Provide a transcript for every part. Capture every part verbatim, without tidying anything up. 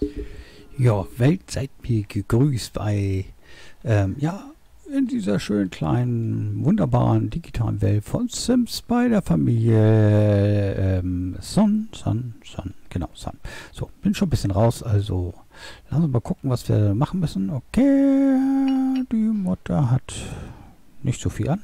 Ja, Welt seid mir gegrüßt bei, ähm, ja, in dieser schönen, kleinen, wunderbaren, digitalen Welt von Sims bei der Familie, ähm, Son, Son, Son, genau, Son. So, bin schon ein bisschen raus, also lass uns mal gucken, was wir machen müssen. Okay, die Mutter hat nicht so viel an.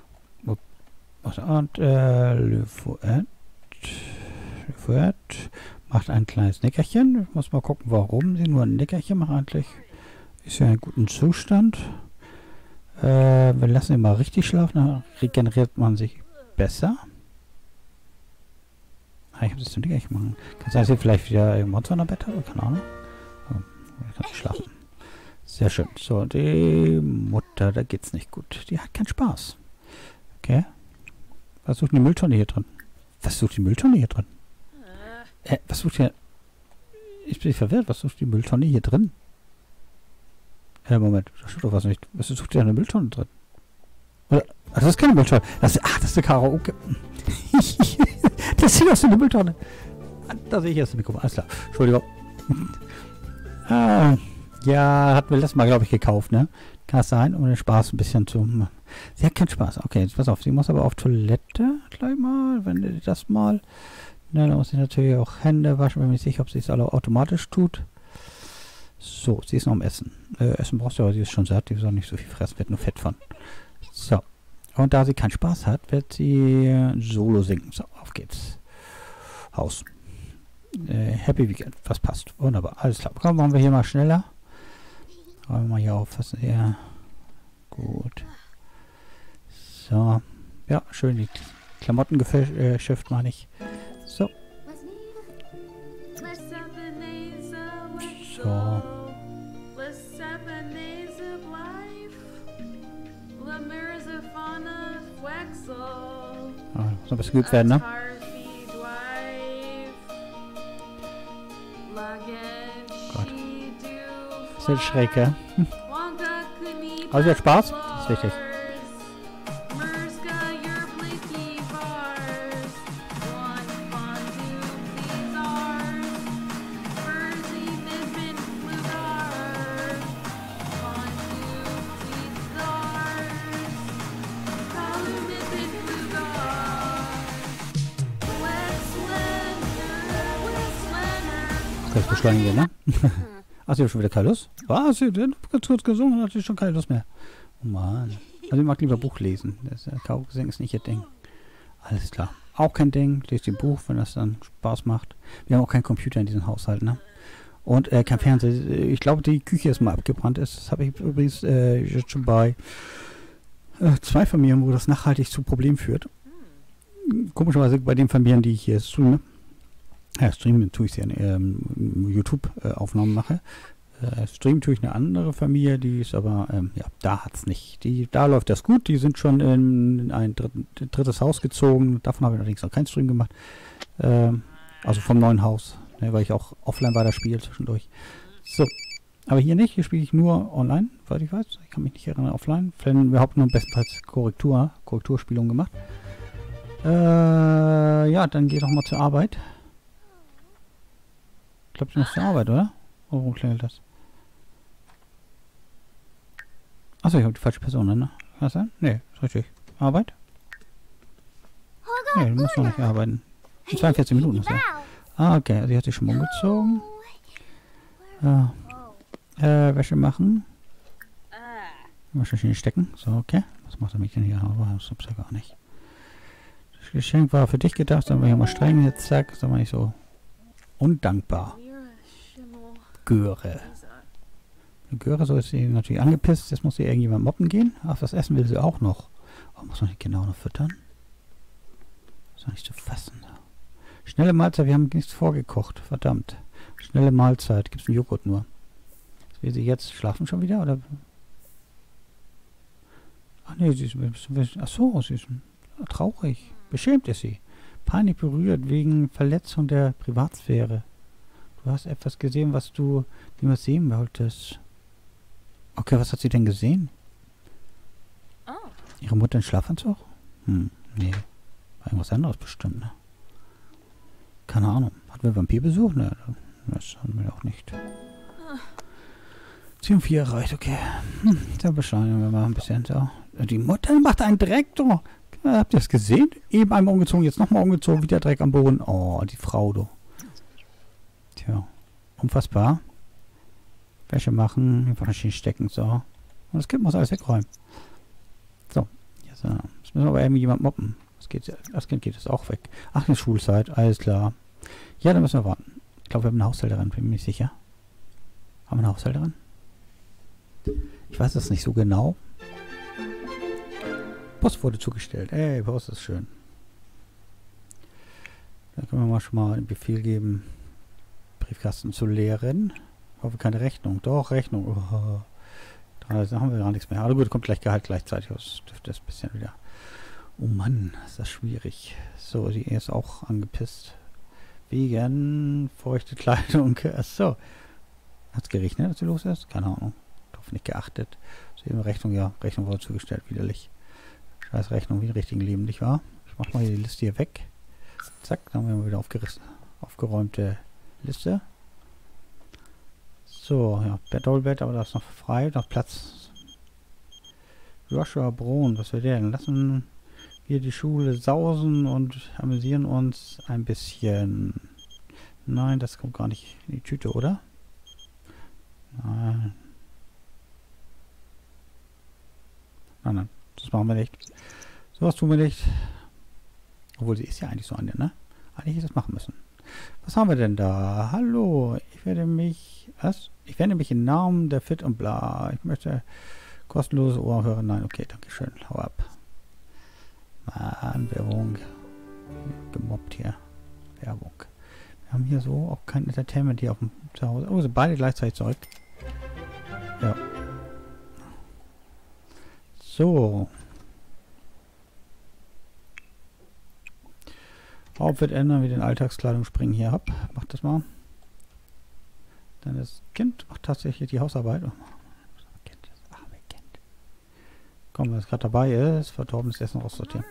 Und, äh, Le Fouet, Le Fouet macht ein kleines Nickerchen. Ich muss mal gucken, warum sie nur ein Nickerchen macht eigentlich. Ist ja in gutem Zustand. Äh, wir lassen ihn mal richtig schlafen, dann regeneriert man sich besser. Ah, ich habe das zum Nickerchen machen. Kann sein, dass sie vielleicht wieder im Monster in der Bett hat? Keine Ahnung. Oh, ich kann nicht schlafen. Sehr schön. So, die Mutter, da geht's nicht gut. Die hat keinen Spaß. Okay. Was sucht die Mülltonne hier drin? Was sucht die Mülltonne hier drin? Äh, was sucht hier... Ich bin verwirrt. Was sucht die Mülltonne hier drin? Äh, Moment. Da steht doch was nicht. Was sucht hier eine Mülltonne drin? Oder... Ach, das ist keine Mülltonne. Das, ach, das ist eine Karaoke. Das sieht aus wie eine Mülltonne. Da sehe ich erst ein Mikro. Alles klar. Entschuldigung. ah, ja, hatten wir letztes Mal, glaube ich, gekauft, ne? Kann das sein, um den Spaß ein bisschen zu... Sie hat keinen Spaß. Okay, jetzt pass auf. Sie muss aber auf Toilette gleich mal. Wenn sie das mal... Na, dann muss sie natürlich auch Hände waschen. Bin mir nicht sicher, ob sie es alle automatisch tut. So, sie ist noch am Essen. Äh, Essen brauchst du, aber sie ist schon satt. Die soll nicht so viel fressen, wird nur Fett von. So. Und da sie keinen Spaß hat, wird sie Solo singen. So, auf geht's. Haus. Äh, Happy Weekend. Was passt. Wunderbar. Alles klar. Komm, machen wir hier mal schneller. Räumen wir mal hier auf. Was ist hier? Gut. So. Ja, schön die Klamotten geschifft, meine ich. So. So. Ah, muss noch ein bisschen geübt werden, ne? Gott. Ist halt schräg, ja? Hm. Aber sie hat Spaß? Das ist wichtig. Das beschleunigen wir, ne? Ach, sie hat schon wieder keine Lust? Was? Sie hat ganz kurz gesungen und hat sie schon keine Lust mehr. Oh Mann. Also ich mag lieber Buch lesen. Das äh, Karaoke-Singen ist nicht ihr Ding. Alles klar. Auch kein Ding. Lest ihr Buch, wenn das dann Spaß macht. Wir haben auch keinen Computer in diesem Haushalt, ne? Und äh, kein Fernseher. Ich glaube, die Küche ist mal abgebrannt. Das habe ich übrigens äh, jetzt schon bei äh, zwei Familien, wo das nachhaltig zu Problemen führt. Komischerweise bei den Familien, die ich hier streame. Ja, streamen tue ich ja ähm, YouTube-Aufnahmen mache. Äh, streamen tue ich eine andere Familie, die ist aber, ähm, ja, da hat es nicht. Die, da läuft das gut, die sind schon in ein dritt, drittes Haus gezogen. Davon habe ich allerdings noch keinen Stream gemacht. Ähm, also vom neuen Haus, ne, weil ich auch offline weiter spiele zwischendurch. So, aber hier nicht, hier spiele ich nur online, soweit ich weiß. Ich kann mich nicht erinnern, offline. Vielleicht überhaupt nur bestenfalls Korrektur, Korrekturspielung gemacht. Äh, ja, dann geh doch mal zur Arbeit. Ich glaube, du musst zur Arbeit, oder? Oh, warum klingelt das? Achso, ich habe die falsche Person, ne? Was denn? Nee, ist richtig. Arbeit? Nee, du musst noch nicht arbeiten. In zweiundvierzig Minuten ist ja. Ah, okay, also sie hat sich schon umgezogen. Ja. Äh, Wäsche machen. Waschmaschine stecken. So, okay. Was macht er mich denn hier? Aber das gibt's ja gar nicht. Das Geschenk war für dich gedacht, dann war ich mal streng. Jetzt zack, dann war ich so undankbar. Göre. Die Göre, so ist sie natürlich angepisst. Jetzt muss sie irgendjemand mobben gehen. Ach, das Essen will sie auch noch. Oh, muss man die genau noch füttern? Das ist doch nicht zu fassen. Schnelle Mahlzeit, wir haben nichts vorgekocht. Verdammt. Schnelle Mahlzeit. Gibt es einen Joghurt nur. Will sie jetzt schlafen schon wieder? Oder? Ach nee, sie ist. Ach so, sie ist traurig. Beschämt ist sie. Peinlich berührt wegen Verletzung der Privatsphäre. Du hast etwas gesehen, was du niemals sehen wolltest. Okay, was hat sie denn gesehen? Oh. Ihre Mutter in Schlafanzug? Hm, nee. War irgendwas anderes bestimmt, ne? Keine Ahnung. Hatten wir Vampirbesuch? Ne, Das haben wir auch nicht. Ziel vier erreicht, okay. Hm, da beschleunigen wir mal ein bisschen. So. Die Mutter macht einen Dreck, du. Habt ihr das gesehen? Eben einmal umgezogen, jetzt nochmal umgezogen, wieder Dreck am Boden. Oh, die Frau, du. Tja, unfassbar. Wäsche machen, hier Maschinen stecken, so. Und das Kind muss alles wegräumen. So, jetzt, äh, jetzt müssen wir aber irgendwie jemand moppen. Das, geht, das Kind geht jetzt auch weg. Ach, eine Schulzeit, alles klar. Ja, dann müssen wir warten. Ich glaube, wir haben eine Haushälterin, bin mir nicht sicher. Haben wir eine Haushälterin? Ich weiß es nicht so genau. Post wurde zugestellt. Ey, Post ist schön. Da können wir mal schon mal einen Befehl geben, Briefkasten zu leeren. Ich hoffe, keine Rechnung. Doch, Rechnung. Oh. Da haben wir gar nichts mehr. Aber gut, kommt gleich Gehalt gleichzeitig. Das dürfte das ein bisschen wieder... Oh Mann, ist das schwierig. So, die ist auch angepisst. Wegen feuchte Kleidung. Achso. Hat es geregnet, als sie los ist? Keine Ahnung. Darauf nicht geachtet. So, eben Rechnung, ja. Rechnung wurde zugestellt, widerlich. Scheiß Rechnung, wie im richtigen Leben, nicht wahr? Ich mach mal die Liste hier weg. Zack, dann haben wir wieder aufgerissen. Aufgeräumte Liste. So, ja, Doppelbett, aber da ist noch frei, noch Platz. Joshua Brun, was will der denn? Lassen wir die Schule sausen und amüsieren uns ein bisschen. Nein, das kommt gar nicht in die Tüte, oder? Nein. Nein, nein, das machen wir nicht. Sowas tun wir nicht. Obwohl, sie ist ja eigentlich so eine, ne? Eigentlich hätte ich das machen müssen. Was haben wir denn da? Hallo, ich werde mich... Was? Ich wende mich im Namen der Fit und bla. Ich möchte kostenlose Ohr hören. Nein, okay, danke schön. Hau ab. Mann, Werbung. Gemobbt hier. Werbung. Wir haben hier so auch kein Entertainment hier auf dem Zuhause. Oh, sind beide gleichzeitig zurück. Ja. So. Outfit ändern, wie den Alltagskleidung springen hier ab. Macht das mal. Dann das Kind macht tatsächlich die Hausarbeit. Oh, das Kind, das arme Kind. Komm, wenn es gerade dabei ist, verdorbenes Essen aussortieren.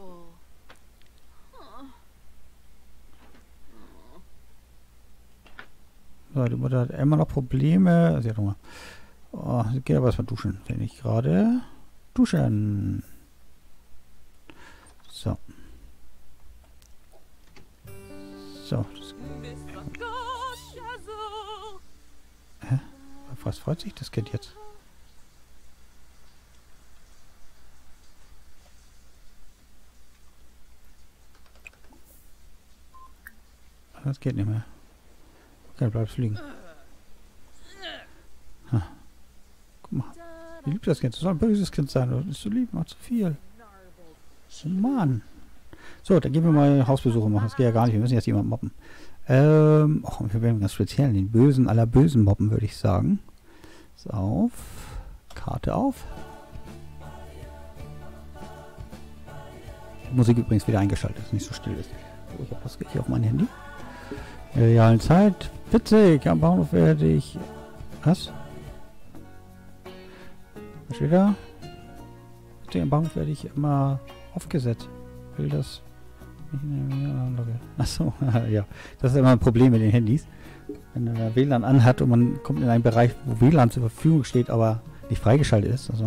So, die Mutter hat immer noch Probleme. Sie hat Hunger. Oh, sie geht aber erstmal duschen. Wenn ich gerade duschen. So. So. Das, hä? Was freut sich das Kind jetzt? Das geht nicht mehr. Okay, bleibst liegen. Ha. Guck mal. Wie liebt das Kind? Das soll ein böses Kind sein. Oder ist so lieb, macht zu viel. Oh Mann. So, dann gehen wir mal Hausbesuche machen. Das geht ja gar nicht. Wir müssen jetzt jemanden mobben. Ähm, oh, wir werden ganz speziell den Bösen aller Bösen mobben, würde ich sagen. So, auf. Karte auf. Die Musik übrigens wieder eingeschaltet, dass es nicht so still ist. So, ich habe das hier auf mein Handy. In der realen Zeit. Witzig, am Bahnhof werde ich... Was? Was steht da? Witzig, am Bahnhof werde ich immer aufgesetzt. Will das... Achso, ja. Das ist immer ein Problem mit den Handys. Wenn er W L A N anhat und man kommt in einen Bereich, wo W L A N zur Verfügung steht, aber nicht freigeschaltet ist. Also...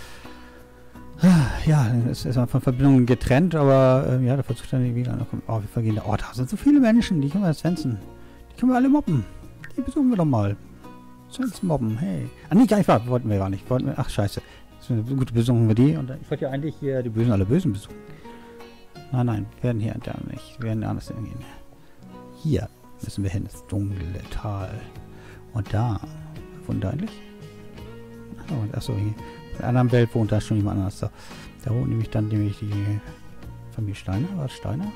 Ja, es ist von Verbindungen getrennt, aber äh, ja, dafür zuständig wieder. Oh, wir vergehen da. Oh, da sind so viele Menschen, die können wir Svensson. Die können wir alle mobben. Die besuchen wir doch mal. Svensson mobben, hey. Ah, nee, gar nicht wahr, wollten wir gar nicht. Wollten wir, ach, scheiße. Gut, besuchen wir die. Und ich wollte ja eigentlich hier die Bösen alle Bösen besuchen. Nein, nein, wir werden hier da nicht. Wir werden anders hingehen. Hier müssen wir hin, das dunkle Tal. Und da, wohnt eigentlich? Oh, achso, hier. In einer anderen Welt wohnt da schon jemand anders. Da, da wohnt nämlich dann nämlich die Familie Steiner. War das Steiner?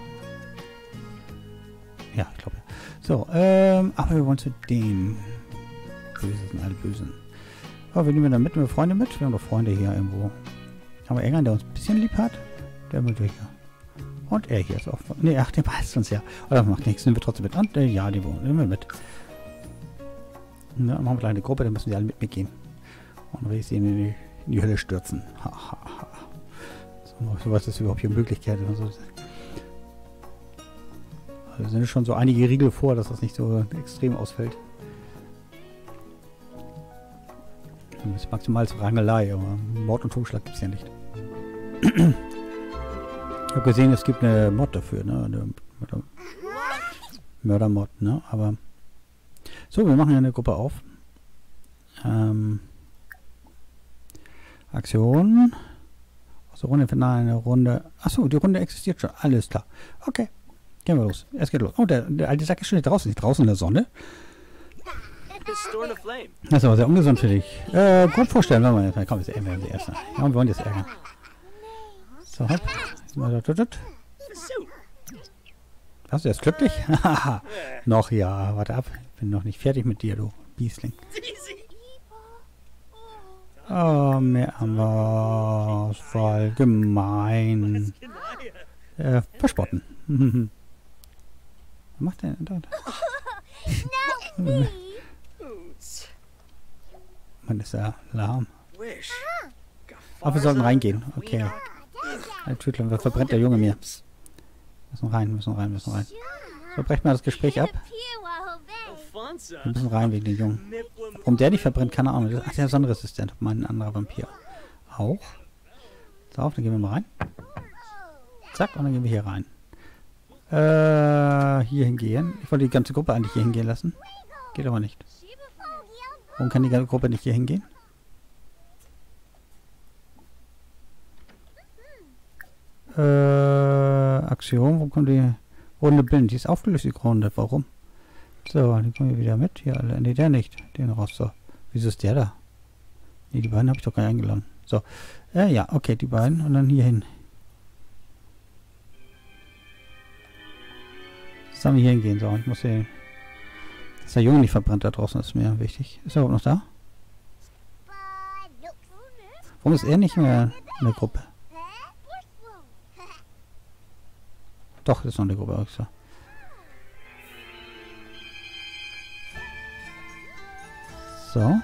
Ja, ich glaube ja. So, ähm, aber wir wollen zu den Bösen, alle Bösen. Aber wir nehmen da mit, wir Freunde mit. Wir haben doch Freunde hier irgendwo. Haben wir irgendeinen, der uns ein bisschen lieb hat? Der mit hier. Und er hier ist auch. Ne, ach, der weiß uns ja. Oder macht nichts, nehmen wir trotzdem mit. Und äh, ja, die wohnen. Nehmen wir mit. Ja, machen wir eine Gruppe, dann müssen sie alle mit mir gehen. Und will ich sie in die in die Hölle stürzen. Ha, ha, ha. So, so was ist überhaupt hier Möglichkeit. So. Also sind schon so einige Riegel vor, dass das nicht so extrem ausfällt. Das ist maximal zur Rangelei, aber Mord und Totschlag gibt es ja nicht. Ich habe gesehen, es gibt eine Mod dafür, ne? Eine Mörder Mördermod, ne? Aber so, wir machen ja eine Gruppe auf. Ähm, Aktion. Aus der Runde findet eine Runde. Achso, die Runde existiert schon. Alles klar. Okay. Gehen wir los. Es geht los. Oh, der, der alte Sack ist schon draußen. Nicht draußen in der Sonne. Das ist aber sehr ungesund für dich. Äh, grob vorstellen, wenn wir jetzt. Komm, jetzt ärgern wir erst. Ja, wir wollen jetzt ärgern. So, hopp. Was, du ist glücklich? Noch ja. Warte ab. Ich bin noch nicht fertig mit dir, du Biesling. Oh, mehr was. Voll gemein. Äh, verspotten. Was macht der denn dort? Man ist ja lahm. Aber wir sollten reingehen. Okay. Natürlich, was verbrennt der Junge mir? Müssen rein, müssen rein, müssen rein. So, brecht mal das Gespräch ab. Wir müssen rein wegen den Jungen. Warum der nicht verbrennt, keine Ahnung. Ach, der ist sonnenresistent. Mein anderer Vampir. Auch. So, auf, dann gehen wir mal rein. Zack, und dann gehen wir hier rein. Äh, hier hingehen. Ich wollte die ganze Gruppe eigentlich hier hingehen lassen. Geht aber nicht. Warum kann die ganze Gruppe nicht hier hingehen? Äh, Aktion, wo kommt die Runde Bild? Die ist aufgelöst, die Runde. Warum? So, die kommen wir wieder mit. Hier alle. Ne, der nicht. Den raus. So. Wieso ist der da? Ne, die beiden habe ich doch gar nicht eingeladen. So. Äh, ja, okay, die beiden. Und dann hier hin. Sollen wir hier hingehen? So, ich muss hier. Dass der Junge nicht verbrennt da draußen, ist mir wichtig. Ist er überhaupt noch da? Warum ist er nicht mehr in der Gruppe? Doch, das ist noch eine Gruppe. Also. So.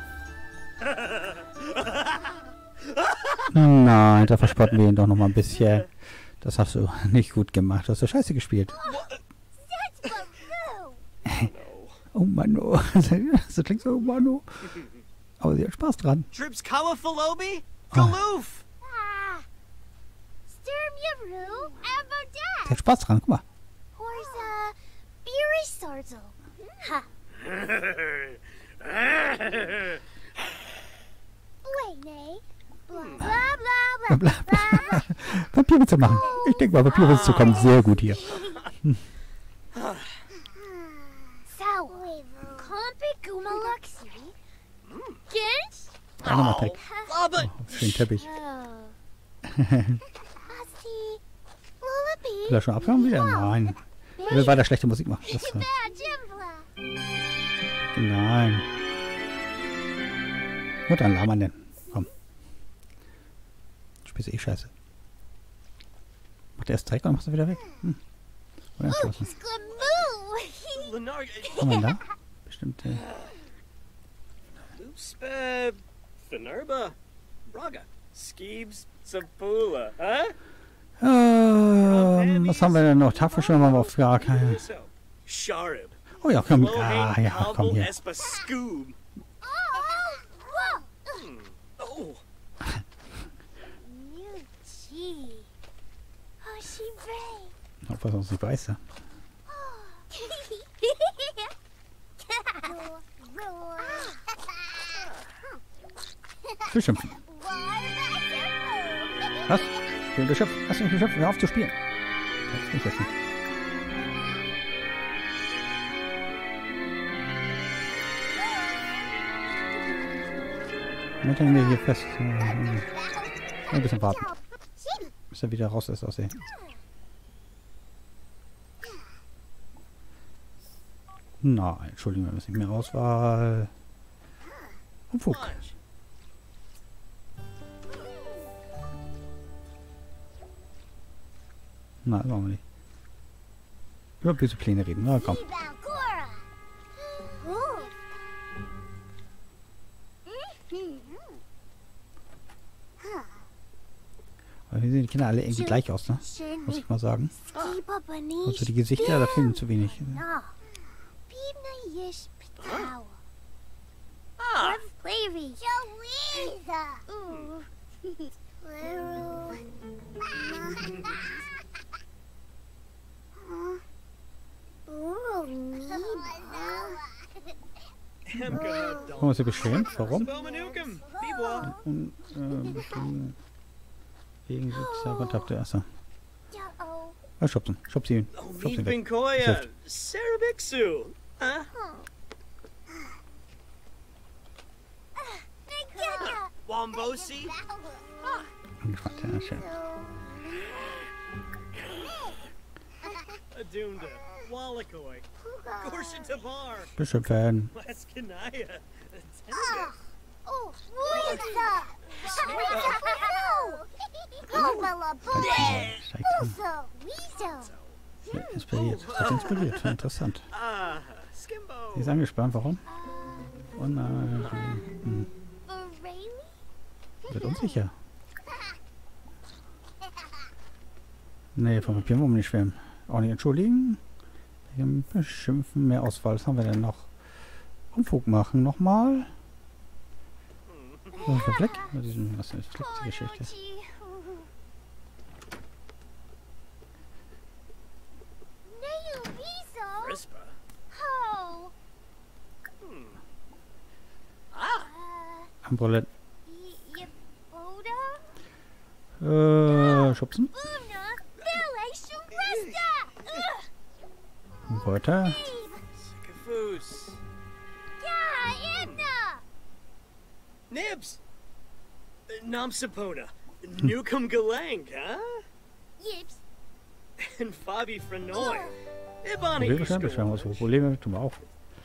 Nein, da verspotten wir ihn doch noch mal ein bisschen. Das hast du nicht gut gemacht. Du hast so scheiße gespielt. Oh Mann, oh. Das klingt so, oh Mann, oh. Aber sie hat Spaß dran. Oh. Sie hat Spaß dran, guck mal. Papierwitze machen. Ich denke mal, Papierwitze kommen sehr gut hier. Hm. Ja, nochmal Teig. Oh, schön Teppich. Will er schon abhören wieder? Nein. Er will weiter schlechte Musik machen. Das, äh Nein. Gut, dann lahm denn. Komm. Du spielst eh scheiße. Macht er erst Dreck und machst du wieder weg? Hm. Oder komm mal da. Bestimmt. Äh Fenerba, Braga, Skeebs, Sapula, huh? Ähm, was haben wir denn noch? Tafelschirm haben wir auf gar keine. Oh ja, komm. Ah, ja, komm hier. Ob was uns nicht weiß, ja. Beschimpfen. Was? Ich will beschimpfen. Lass mich beschimpfen. Hör auf zu spielen. Das ist nicht essen. Moment, hängen wir hier fest. Ein bisschen warten. Bis er wieder raus ist aus der. Nein, Entschuldigung, wir müssen nicht mehr Auswahl. Unfug. Nein, machen wir nicht. Über böse Pläne reden. Na komm. Aber hier sehen die Kinder alle irgendwie gleich aus, ne? Muss ich mal sagen. Also die Gesichter, da fehlen zu wenig. Ah, I'm gonna Warum ist sie beschämt? Warum? Bomanukum. Bibwa. Und, äh, wegen sozialer Kontakte. Achso. Ah, schubsen. Schub sie. Oh, Schub sie me weg. Binkoya. Sift. Sarabixu. Huh? Wombosi. Angefangen, ja, schön. Adunda. Wallakoi. Gorshin Tabar. Beschöpfen. Laskanaya. Steigt an. Ja, inspiriert. Hat inspiriert. Interessant. Ah, Skimbo. Sie ist angespannt. Warum? Oh nein. Hm. Wird unsicher. Nee, vom Papier wollen wir nicht schwimmen. Auch nicht entschuldigen. Beschimpfen. Mehr Auswahl. Was haben wir denn noch? Unfug machen nochmal. Was ist der Fleck? Was ist denn- was ist Fleck, die Geschichte? Rispa. Hmm. Ah. Ambrolett. Äh, schubsen. Weiter. Sycophus. Nibs. Uh, Namsapona. Newcomb Galang, huh? And Fabi Frenoy. Ibani. Probleme stellen, beschweren wir uns. Probleme tun wir auch.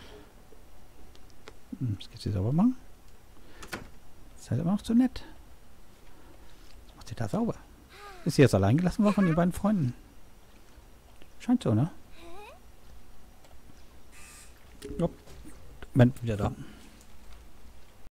Hm, das geht sie sauber machen. Ist halt immer noch zu nett. Was macht sie da sauber? Ist sie jetzt allein gelassen worden von ihren beiden Freunden? Scheint so, ne? Jupp. Moment, wieder da.